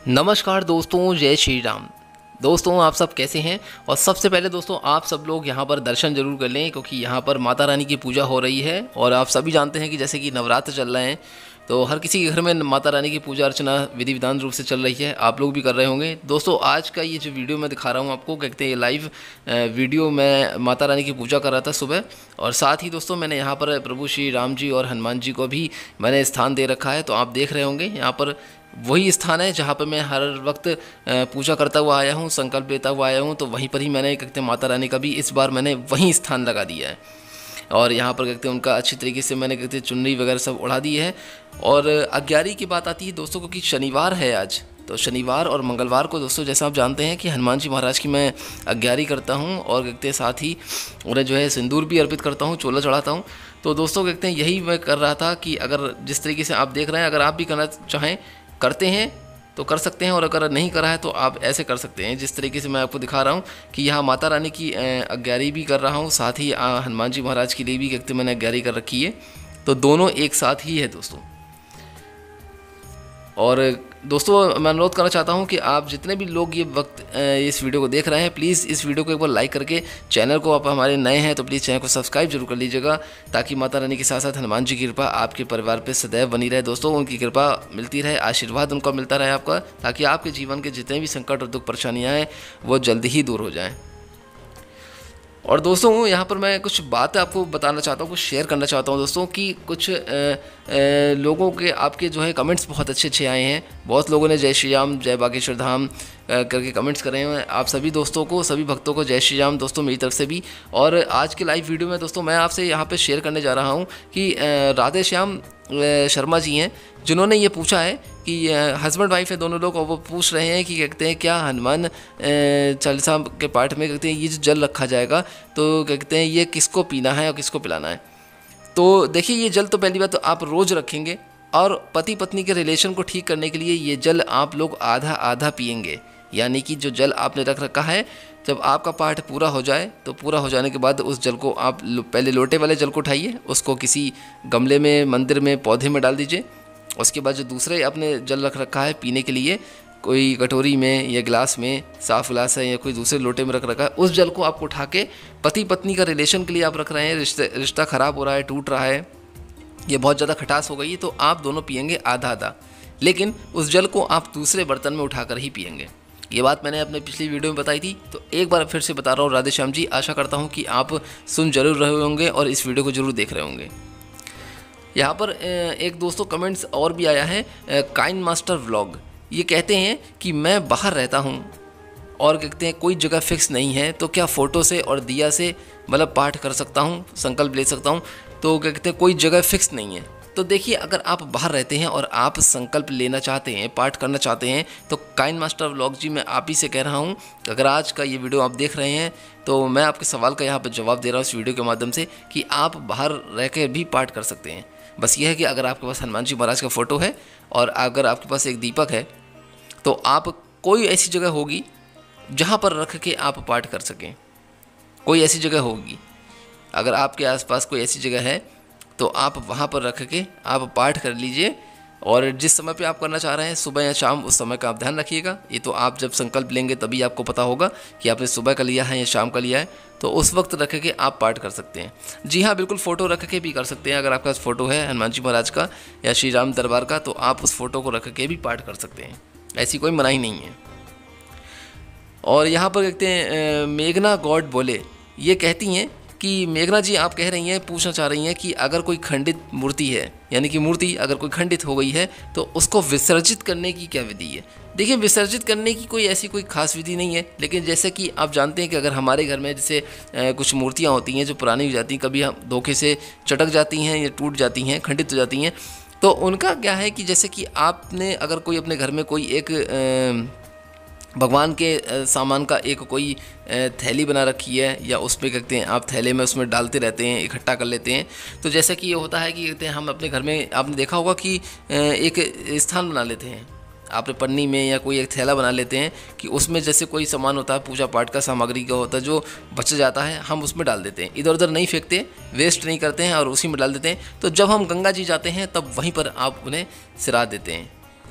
नमस्कार दोस्तों, जय श्री राम। दोस्तों आप सब कैसे हैं। और सबसे पहले दोस्तों आप सब लोग यहाँ पर दर्शन जरूर कर लें, क्योंकि यहाँ पर माता रानी की पूजा हो रही है। और आप सभी जानते हैं कि जैसे कि नवरात्र चल रहे हैं, तो हर किसी के घर में माता रानी की पूजा अर्चना विधि विधान रूप से चल रही है। आप लोग भी कर रहे होंगे। दोस्तों आज का ये जो वीडियो मैं दिखा रहा हूँ आपको, कहते हैं ये लाइव वीडियो मैं माता रानी की पूजा कर रहा था सुबह। और साथ ही दोस्तों मैंने यहाँ पर प्रभु श्री राम जी और हनुमान जी को भी मैंने स्थान दे रखा है। तो आप देख रहे होंगे यहाँ पर वही स्थान है जहाँ पर मैं हर वक्त पूजा करता हुआ आया हूँ, संकल्प लेता हुआ आया हूँ। तो वहीं पर ही मैंने कहते हैं माता रानी का भी इस बार मैंने वहीं स्थान लगा दिया है। और यहाँ पर कहते हैं उनका अच्छी तरीके से मैंने कहते हैं चुनरी वगैरह सब उड़ा दी है। और अग्यारी की बात आती है दोस्तों, क्योंकि शनिवार है आज, तो शनिवार और मंगलवार को दोस्तों जैसा आप जानते हैं कि हनुमान जी महाराज की मैं अग्यारी करता हूँ। और कहते हैं साथ ही उन्हें जो है सिंदूर भी अर्पित करता हूँ, चोला चढ़ाता हूँ। तो दोस्तों कहते हैं यही मैं कर रहा था कि अगर जिस तरीके से आप देख रहे हैं, अगर आप भी करना चाहें करते हैं तो कर सकते हैं, और अगर नहीं करा है तो आप ऐसे कर सकते हैं जिस तरीके से मैं आपको दिखा रहा हूँ कि यहाँ माता रानी की अग्यारी भी कर रहा हूँ, साथ ही हनुमान जी महाराज के लिए भी कहते मैंने अग्यारी कर रखी है। तो दोनों एक साथ ही है दोस्तों। और दोस्तों मैं अनुरोध करना चाहता हूं कि आप जितने भी लोग ये वक्त इस वीडियो को देख रहे हैं, प्लीज़ इस वीडियो को एक बार लाइक करके चैनल को, आप हमारे नए हैं तो प्लीज़ चैनल को सब्सक्राइब जरूर कर लीजिएगा, ताकि माता रानी के साथ साथ हनुमान जी की कृपा आपके परिवार पे सदैव बनी रहे। दोस्तों उनकी कृपा मिलती रहे, आशीर्वाद उनका मिलता रहे आपका, ताकि आपके जीवन के जितने भी संकट और दुख परेशानियाँ हैं वो जल्दी ही दूर हो जाएँ। और दोस्तों यहाँ पर मैं कुछ बात आपको बताना चाहता हूँ, कुछ शेयर करना चाहता हूँ दोस्तों कि कुछ लोगों के आपके जो है कमेंट्स बहुत अच्छे अच्छे आए हैं। बहुत लोगों ने जय श्री राम, जय बागेश्वर धाम करके कमेंट्स करे हैं। आप सभी दोस्तों को, सभी भक्तों को जय श्री राम दोस्तों मेरी तरफ से भी। और आज के लाइव वीडियो में दोस्तों मैं आपसे यहाँ पे शेयर करने जा रहा हूँ कि राधे श्याम शर्मा जी हैं, जिन्होंने ये पूछा है कि हस्बैंड वाइफ है दोनों लोग, और वो पूछ रहे हैं कि कहते हैं क्या हनुमान चालीसा के पाठ में कहते हैं ये जो जल रखा जाएगा तो कहते हैं ये किसको पीना है और किसको पिलाना है। तो देखिए ये जल तो पहली बात तो आप रोज़ रखेंगे, और पति पत्नी के रिलेशन को ठीक करने के लिए ये जल आप लोग आधा आधा पिएंगे। यानी कि जो जल आपने रख रखा है, जब आपका पाठ पूरा हो जाए तो पूरा हो जाने के बाद उस जल को आप पहले लोटे वाले जल को उठाइए, उसको किसी गमले में, मंदिर में, पौधे में डाल दीजिए। उसके बाद जो दूसरे आपने जल रख रखा है पीने के लिए, कोई कटोरी में या गिलास में, साफ़ गिलास है या कोई दूसरे लोटे में रख रखा है, उस जल को आपको उठा के पति पत्नी का रिलेशन के लिए आप रख रहे हैं, रिश्ता ख़राब हो रहा है, टूट रहा है, ये बहुत ज़्यादा खटास हो गई है, तो आप दोनों पिएंगे आधा आधा, लेकिन उस जल को आप दूसरे बर्तन में उठाकर ही पिएंगे। ये बात मैंने अपने पिछली वीडियो में बताई थी, तो एक बार फिर से बता रहा हूँ राधे श्याम जी। आशा करता हूँ कि आप सुन जरूर रहे होंगे और इस वीडियो को जरूर देख रहे होंगे। यहाँ पर एक दोस्तों कमेंट्स और भी आया है, काइंड मास्टर व्लॉग, ये कहते हैं कि मैं बाहर रहता हूँ और कहते हैं कोई जगह फिक्स नहीं है, तो क्या फ़ोटो से और दिया से मतलब पाठ कर सकता हूँ, संकल्प ले सकता हूँ। तो कहते हैं कोई जगह फिक्स नहीं है। तो देखिए अगर आप बाहर रहते हैं और आप संकल्प लेना चाहते हैं, पाठ करना चाहते हैं, तो काइंड मास्टर व्लॉग जी मैं आप ही से कह रहा हूँ, अगर आज का ये वीडियो आप देख रहे हैं तो मैं आपके सवाल का यहाँ पर जवाब दे रहा हूँ इस वीडियो के माध्यम से कि आप बाहर रह के भी पाठ कर सकते हैं। बस ये है कि अगर आपके पास हनुमान जी महाराज का फ़ोटो है और अगर आपके पास एक दीपक है, तो आप कोई ऐसी जगह होगी जहाँ पर रख के आप पाठ कर सकें। कोई ऐसी जगह होगी, अगर आपके आसपास कोई ऐसी जगह है तो आप वहाँ पर रख के आप पाठ कर लीजिए। और जिस समय पे आप करना चाह रहे हैं, सुबह या शाम, उस समय का आप ध्यान रखिएगा। ये तो आप जब संकल्प लेंगे तभी आपको पता होगा कि आपने सुबह का लिया है या शाम का लिया है, तो उस वक्त रख के आप पाठ कर सकते हैं। जी हाँ, बिल्कुल फ़ोटो रख के भी कर सकते हैं। अगर आपके पास फ़ोटो है हनुमान जी महाराज का या श्री राम दरबार का, तो आप उस फ़ोटो को रख के भी पाठ कर सकते हैं, ऐसी कोई मनाही नहीं है। और यहाँ पर कहते हैं मेघना गॉड बोले, ये कहती हैं कि मेघना जी आप कह रही हैं, पूछना चाह रही हैं कि अगर कोई खंडित मूर्ति है, यानी कि मूर्ति अगर कोई खंडित हो गई है, तो उसको विसर्जित करने की क्या विधि है। देखिए विसर्जित करने की कोई ऐसी कोई खास विधि नहीं है, लेकिन जैसे कि आप जानते हैं कि अगर हमारे घर में जैसे कुछ मूर्तियाँ होती हैं जो पुरानी हो जाती हैं, कभी हम धोखे से चटक जाती हैं या टूट जाती हैं, खंडित हो जाती हैं, तो उनका क्या है कि जैसे कि आपने अगर कोई अपने घर में कोई एक भगवान के सामान का एक कोई थैली बना रखी है, या उसमें कहते हैं आप थैले में उसमें डालते रहते हैं, इकट्ठा कर लेते हैं, तो जैसे कि ये होता है कि कहते हैं हम अपने घर में, आपने देखा होगा कि एक स्थान बना लेते हैं, आपने पन्नी में या कोई एक थैला बना लेते हैं कि उसमें जैसे कोई सामान होता है पूजा पाठ का सामग्री का होता है, जो बच जाता है हम उसमें डाल देते हैं, इधर उधर नहीं फेंकते, वेस्ट नहीं करते हैं और उसी में डाल देते हैं। तो जब हम गंगा जी जाते हैं तब वहीं पर आप उन्हें सिरा देते हैं।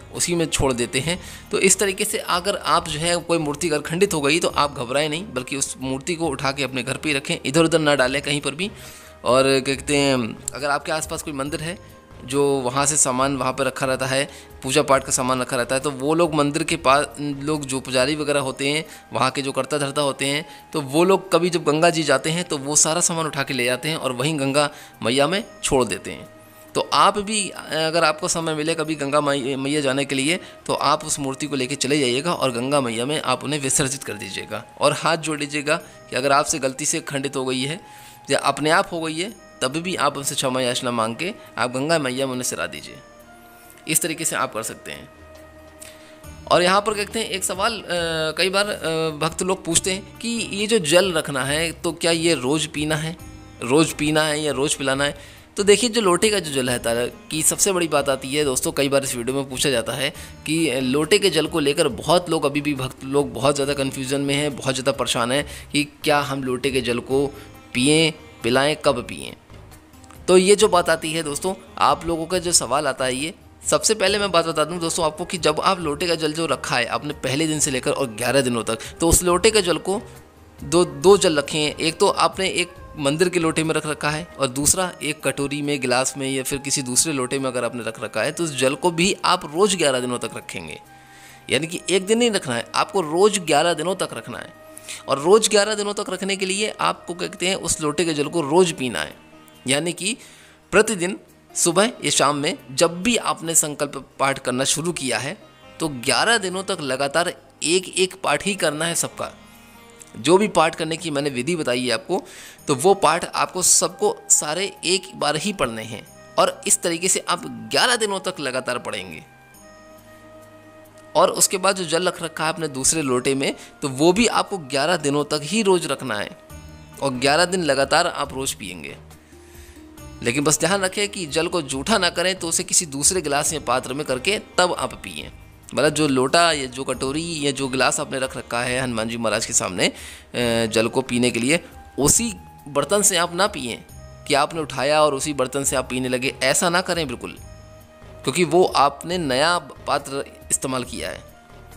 उसी में छोड़ देते हैं। तो इस तरीके से अगर आप जो है कोई मूर्ति अगर खंडित हो गई तो आप घबराएं नहीं, बल्कि उस मूर्ति को उठा के अपने घर पे ही रखें, इधर उधर ना डालें कहीं पर भी। और क्या कहते हैं, अगर आपके आसपास कोई मंदिर है जो वहाँ से सामान वहाँ पर रखा रहता है, पूजा पाठ का सामान रखा रहता है, तो वो लोग मंदिर के पास लोग जो पुजारी वगैरह होते हैं, वहाँ के जो करता धरता होते हैं, तो वो लोग कभी जब गंगा जी जाते हैं तो वो सारा सामान उठा के ले जाते हैं और वहीं गंगा मैया में छोड़ देते हैं। तो आप भी अगर आपको समय मिले कभी गंगा मैया जाने के लिए, तो आप उस मूर्ति को लेके चले जाइएगा और गंगा मैया में आप उन्हें विसर्जित कर दीजिएगा और हाथ जोड़ लीजिएगा कि अगर आपसे गलती से खंडित हो गई है या अपने आप हो गई है, तब भी आप उनसे क्षमा याचना मांग के आप गंगा मैया में उन्हें सिरा दीजिए। इस तरीके से आप कर सकते हैं। और यहाँ पर कहते हैं एक सवाल कई बार भक्त लोग पूछते हैं कि ये जो जल रखना है तो क्या ये रोज़ पीना है, रोज़ पीना है या रोज़ पिलाना है? तो देखिए, जो लोटे का जो जल है कि सबसे बड़ी बात आती है दोस्तों, कई बार इस वीडियो में पूछा जाता है कि लोटे के जल को लेकर बहुत लोग अभी भी भक्त लोग बहुत ज़्यादा कन्फ्यूज़न में हैं, बहुत ज़्यादा परेशान हैं कि क्या हम लोटे के जल को पिएँ, पिलाएँ, कब पिएँ। तो ये जो बात आती है दोस्तों, आप लोगों का जो सवाल आता है, ये सबसे पहले मैं बात बता दूं दोस्तों आपको कि जब आप लोटे का जल जो रखा है आपने पहले दिन से लेकर और 11 दिनों तक, तो उस लोटे के जल को दो जल रखे हैं। एक तो आपने एक मंदिर के लोटे में रख रखा है और दूसरा एक कटोरी में, गिलास में या फिर किसी दूसरे लोटे में अगर आपने रख रखा है, तो उस जल को भी आप रोज़ 11 दिनों तक रखेंगे। यानी कि एक दिन नहीं रखना है, आपको रोज़ 11 दिनों तक रखना है। और रोज़ 11 दिनों तक रखने के लिए आपको कहते हैं उस लोटे के जल को रोज़ पीना है। यानी कि प्रतिदिन सुबह या शाम में जब भी आपने संकल्प पाठ करना शुरू किया है, तो 11 दिनों तक लगातार एक एक पाठ ही करना है सबका। जो भी पाठ करने की मैंने विधि बताई है आपको, तो वो पाठ आपको सबको सारे एक बार ही पढ़ने हैं और इस तरीके से आप 11 दिनों तक लगातार पढ़ेंगे। और उसके बाद जो जल रख रखा है अपने दूसरे लोटे में, तो वो भी आपको 11 दिनों तक ही रोज़ रखना है और 11 दिन लगातार आप रोज़ पिएंगे। लेकिन बस ध्यान रखें कि जल को जूठा ना करें, तो उसे किसी दूसरे गिलास या पात्र में करके तब आप पिएं। मतलब जो लोटा या जो कटोरी या जो गिलास आपने रख रखा है हनुमान जी महाराज के सामने जल को पीने के लिए, उसी बर्तन से आप ना पिएं कि आपने उठाया और उसी बर्तन से आप पीने लगे। ऐसा ना करें बिल्कुल, क्योंकि वो आपने नया पात्र इस्तेमाल किया है,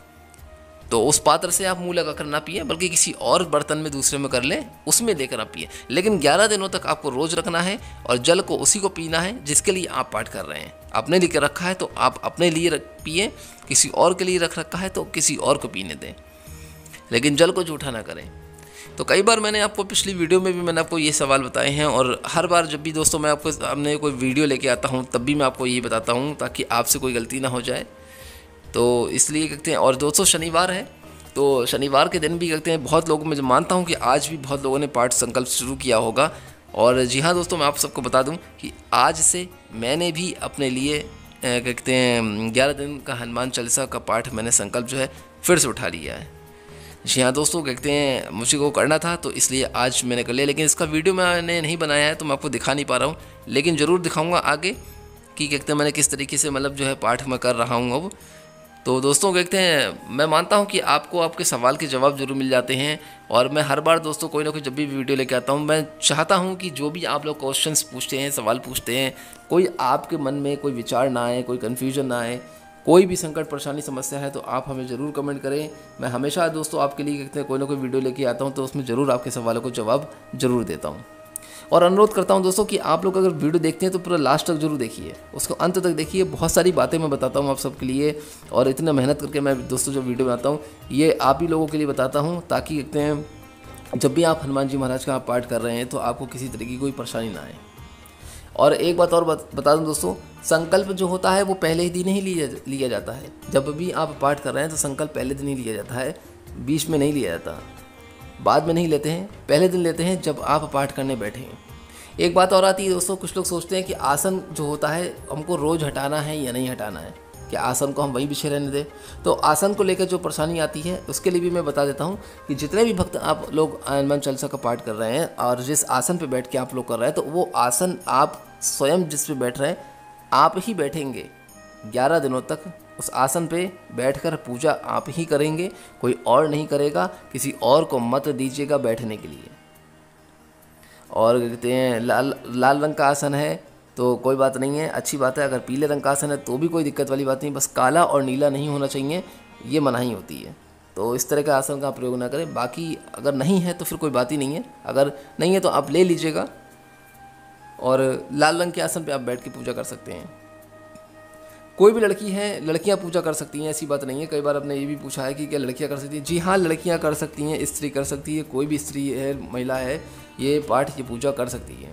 तो उस पात्र से आप मुँह लगा कर ना पिए, बल्कि किसी और बर्तन में दूसरे में कर लें, उसमें लेकर आप पिए। लेकिन 11 दिनों तक आपको रोज़ रखना है और जल को उसी को पीना है जिसके लिए आप पाठ कर रहे हैं। अपने लिए रखा है तो आप अपने लिए पिए, किसी और के लिए रख रखा है तो किसी और को पीने दें, लेकिन जल को जूठा ना करें। तो कई बार मैंने आपको पिछली वीडियो में भी मैंने आपको ये सवाल बताए हैं, और हर बार जब भी दोस्तों मैं आपको सामने कोई वीडियो लेके आता हूँ तब भी मैं आपको ये बताता हूँ ताकि आपसे कोई गलती ना हो जाए। तो इसलिए कहते हैं। और दोस्तों शनिवार है, तो शनिवार के दिन भी कहते हैं बहुत लोगों, मैं मानता हूँ कि आज भी बहुत लोगों ने पाठ संकल्प शुरू किया होगा। और जी हाँ दोस्तों, मैं आप सबको बता दूं कि आज से मैंने भी अपने लिए कहते हैं 11 दिन का हनुमान चालीसा का पाठ मैंने संकल्प जो है फिर से उठा लिया है। जी हाँ दोस्तों, कहते हैं मुझे को करना था तो इसलिए आज मैंने कर लिया, लेकिन इसका वीडियो मैंने नहीं बनाया है तो मैं आपको दिखा नहीं पा रहा हूँ, लेकिन ज़रूर दिखाऊँगा आगे कि कहते हैं मैंने किस तरीके से मतलब जो है पाठ मैं कर रहा हूँ अब। तो दोस्तों कहते हैं मैं मानता हूं कि आपको आपके सवाल के जवाब जरूर मिल जाते हैं, और मैं हर बार दोस्तों कोई ना कोई जब भी वीडियो लेके आता हूं, मैं चाहता हूं कि जो भी आप लोग क्वेश्चंस पूछते हैं, सवाल पूछते हैं, कोई आपके मन में कोई विचार ना आए, कोई कन्फ्यूजन ना आए, कोई भी संकट परेशानी समस्या है तो आप हमें ज़रूर कमेंट करें। मैं हमेशा दोस्तों आपके लिए कहते हैं कोई ना कोई वीडियो लेके आता हूँ, तो उसमें ज़रूर आपके सवालों को जवाब ज़रूर देता हूँ। और अनुरोध करता हूं दोस्तों कि आप लोग अगर वीडियो देखते हैं तो पूरा लास्ट तक जरूर देखिए, उसको अंत तक देखिए। बहुत सारी बातें मैं बताता हूं आप सबके लिए, और इतना मेहनत करके मैं दोस्तों जो वीडियो बनाता हूं ये आप ही लोगों के लिए बताता हूं, ताकि कहते हैं जब भी आप हनुमान जी महाराज का पाठ कर रहे हैं तो आपको किसी तरह की कोई परेशानी ना आए। और एक बात और बता दूँ दोस्तों, संकल्प जो होता है वो पहले ही दिन ही लिया जाता है। जब भी आप पाठ कर रहे हैं तो संकल्प पहले दिन ही लिया जाता है, बीच में नहीं लिया जाता, बाद में नहीं लेते हैं, पहले दिन लेते हैं जब आप पाठ करने बैठे हैं। एक बात और आती है दोस्तों, कुछ लोग सोचते हैं कि आसन जो होता है हमको रोज़ हटाना है या नहीं हटाना है, कि आसन को हम वहीं बिछे रहने दें। तो आसन को लेकर जो परेशानी आती है उसके लिए भी मैं बता देता हूं कि जितने भी भक्त आप लोग हनुमान चालीसा का पाठ कर रहे हैं और जिस आसन पे बैठ के आप लोग कर रहे हैं, तो वो आसन आप स्वयं जिस पे बैठ रहे हैं आप ही बैठेंगे 11 दिनों तक। उस आसन पे बैठकर पूजा आप ही करेंगे, कोई और नहीं करेगा, किसी और को मत दीजिएगा बैठने के लिए। और कहते हैं लाल रंग का आसन है तो कोई बात नहीं है, अच्छी बात है। अगर पीले रंग का आसन है तो भी कोई दिक्कत वाली बात नहीं, बस काला और नीला नहीं होना चाहिए, ये मनाही होती है। तो इस तरह का आसन का प्रयोग ना करें। बाकी अगर नहीं है तो फिर कोई बात ही नहीं है, अगर नहीं है तो आप ले लीजिएगा। और लाल रंग के आसन पे आप बैठ के पूजा कर सकते हैं। कोई भी लड़की है, लड़कियां पूजा कर सकती हैं, ऐसी बात नहीं है। कई बार आपने ये भी पूछा है कि क्या लड़कियां कर सकती हैं। जी हाँ, लड़कियां कर सकती हैं, स्त्री कर सकती है, कोई भी स्त्री है, महिला है, ये पाठ की पूजा कर सकती है।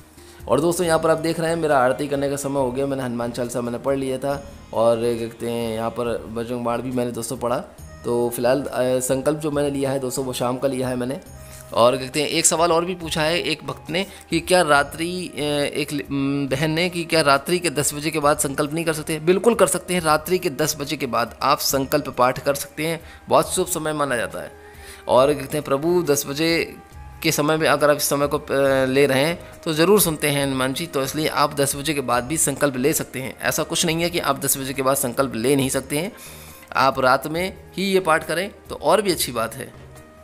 और दोस्तों यहाँ पर आप देख रहे हैं मेरा आरती करने का समय हो गया। मैंने हनुमान चालीसा मैंने पढ़ लिया था और कहते हैं यहाँ पर बजरंग बाण भी मैंने दोस्तों पढ़ा। तो फिलहाल संकल्प जो मैंने लिया है दोस्तों वो शाम का लिया है मैंने। और कहते हैं एक सवाल और भी पूछा है एक भक्त ने कि क्या रात्रि, एक बहन ने, कि क्या रात्रि के 10 बजे के बाद संकल्प नहीं कर सकते? बिल्कुल कर सकते हैं। रात्रि के 10 बजे के बाद आप संकल्प पाठ कर सकते हैं, बहुत शुभ समय माना जाता है। और कहते हैं प्रभु 10 बजे के समय में अगर आप इस समय को ले रहे हैं तो ज़रूर सुनते हैं हनुमान जी, तो इसलिए आप 10 बजे के बाद भी संकल्प ले सकते हैं। ऐसा कुछ नहीं है कि आप 10 बजे के बाद संकल्प ले नहीं सकते हैं, आप रात में ही ये पाठ करें तो और भी अच्छी बात है।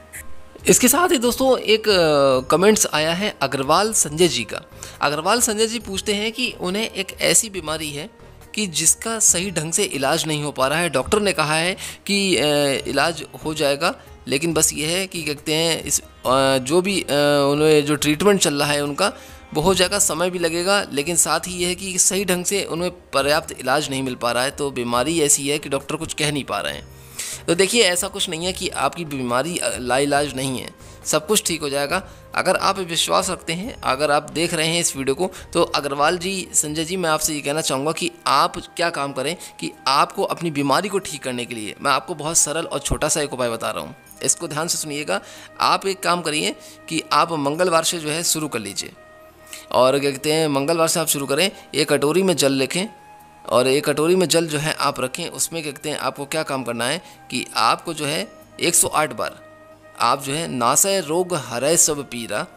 इसके साथ ही दोस्तों एक कमेंट्स आया है अग्रवाल संजय जी का। अग्रवाल संजय जी पूछते हैं कि उन्हें एक ऐसी बीमारी है कि जिसका सही ढंग से इलाज नहीं हो पा रहा है। डॉक्टर ने कहा है कि इलाज हो जाएगा, लेकिन बस ये है कि कहते हैं इस जो भी उन्हें जो ट्रीटमेंट चल रहा है उनका वो हो जाएगा, समय भी लगेगा, लेकिन साथ ही ये है कि सही ढंग से उन्हें पर्याप्त इलाज नहीं मिल पा रहा है। तो बीमारी ऐसी है कि डॉक्टर कुछ कह नहीं पा रहे हैं। तो देखिए ऐसा कुछ नहीं है कि आपकी बीमारी लाइलाज नहीं है, सब कुछ ठीक हो जाएगा अगर आप विश्वास रखते हैं। अगर आप देख रहे हैं इस वीडियो को तो अग्रवाल जी, संजय जी, मैं आपसे ये कहना चाहूँगा कि आप क्या काम करें कि आपको अपनी बीमारी को ठीक करने के लिए मैं आपको बहुत सरल और छोटा सा एक उपाय बता रहा हूँ, इसको ध्यान से सुनिएगा। आप एक काम करिए कि आप मंगलवार से जो है शुरू कर लीजिए। और क्या कहते हैं मंगलवार से आप शुरू करें, एक कटोरी में जल रखें और एक कटोरी में जल जो है आप रखें। उसमें क्या कहते हैं आपको क्या काम करना है कि आपको जो है 108 बार आप जो है नासय रोग हरय सब पीरा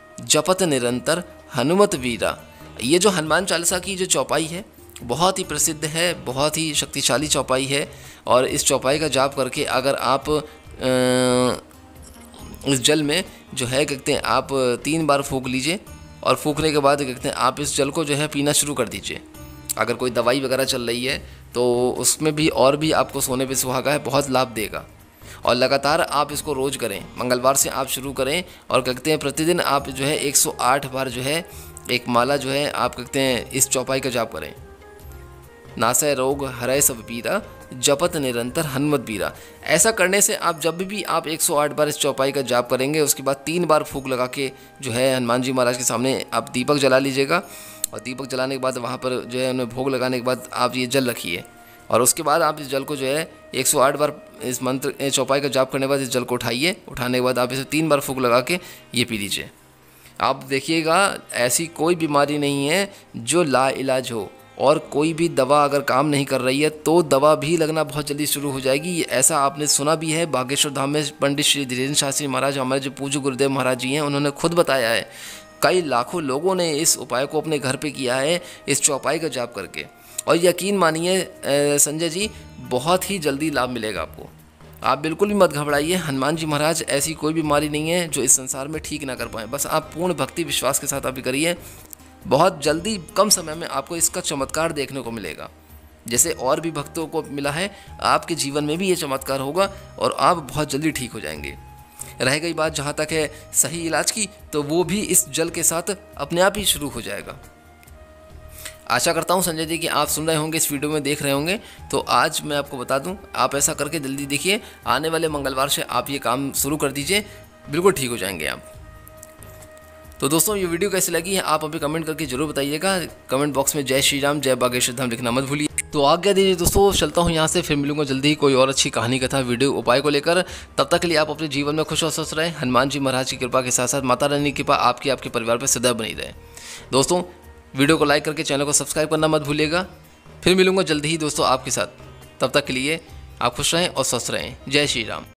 जपत निरंतर हनुमत वीरा, ये जो हनुमान चालीसा की जो चौपाई है बहुत ही प्रसिद्ध है, बहुत ही शक्तिशाली चौपाई है। और इस चौपाई का जाप करके अगर आप इस जल में जो है कहते हैं आप 3 बार फूंक लीजिए और फूंकने के बाद कहते हैं आप इस जल को जो है पीना शुरू कर दीजिए। अगर कोई दवाई वगैरह चल रही है तो उसमें भी और भी आपको सोने पे सुहागा है, बहुत लाभ देगा। और लगातार आप इसको रोज़ करें, मंगलवार से आप शुरू करें और कहते हैं प्रतिदिन आप जो है 108 बार जो है एक माला जो है आप कहते हैं इस चौपाई का जाप करें। नासय रोग हरय सब पीरा जपत निरंतर हनुमत बीरा। ऐसा करने से आप जब भी आप 108 बार इस चौपाई का जाप करेंगे उसके बाद 3 बार फूंक लगा के जो है हनुमान जी महाराज के सामने आप दीपक जला लीजिएगा। और दीपक जलाने के बाद वहाँ पर जो है उन्हें भोग लगाने के बाद आप ये जल रखिए और उसके बाद आप इस जल को जो है 108 बार इस मंत्र चौपाई का जाप करने के बाद इस जल को उठाइए। उठाने के बाद आप इसे 3 बार फूंक लगा के ये पी लीजिए। आप देखिएगा ऐसी कोई बीमारी नहीं है जो लाइलाज हो, और कोई भी दवा अगर काम नहीं कर रही है तो दवा भी लगना बहुत जल्दी शुरू हो जाएगी। ऐसा आपने सुना भी है, बागेश्वर धाम में पंडित श्री धीरेन्द्र शास्त्री महाराज, हमारे जो पूज्य गुरुदेव महाराज जी हैं, उन्होंने खुद बताया है कई लाखों लोगों ने इस उपाय को अपने घर पे किया है इस चौपाई का जाप करके। और यकीन मानिए संजय जी बहुत ही जल्दी लाभ मिलेगा आपको। आप बिल्कुल भी मत घबराइए, हनुमान जी महाराज ऐसी कोई बीमारी नहीं है जो इस संसार में ठीक ना कर पाएँ। बस आप पूर्ण भक्ति विश्वास के साथ आप करिए, बहुत जल्दी कम समय में आपको इसका चमत्कार देखने को मिलेगा। जैसे और भी भक्तों को मिला है आपके जीवन में भी ये चमत्कार होगा और आप बहुत जल्दी ठीक हो जाएंगे। रह गई बात जहाँ तक है सही इलाज की, तो वो भी इस जल के साथ अपने आप ही शुरू हो जाएगा। आशा करता हूँ संजय जी कि आप सुन रहे होंगे, इस वीडियो में देख रहे होंगे। तो आज मैं आपको बता दूँ, आप ऐसा करके जल्दी देखिए, आने वाले मंगलवार से आप ये काम शुरू कर दीजिए, बिल्कुल ठीक हो जाएंगे आप। तो दोस्तों ये वीडियो कैसी लगी है आप अभी कमेंट करके जरूर बताइएगा। कमेंट बॉक्स में जय श्री राम, जय बागेश्वर धाम लिखना मत भूलिए। तो आज्ञा दीजिए दोस्तों, चलता हूँ यहाँ से, फिर मिलूंगा जल्दी ही कोई और अच्छी कहानी कथा वीडियो उपाय को लेकर। तब तक के लिए आप अपने जीवन में खुश और स्वस्थ रहें। हनुमान जी महाराज की कृपा के साथ साथ माता रानी की कृपा आपके परिवार पर सदैव बनी रहे। दोस्तों वीडियो को लाइक करके चैनल को सब्सक्राइब करना मत भूलिएगा। फिर मिलूंगा जल्दी ही दोस्तों आपके साथ, तब तक के लिए आप खुश रहें और स्वस्थ रहें। जय श्री राम।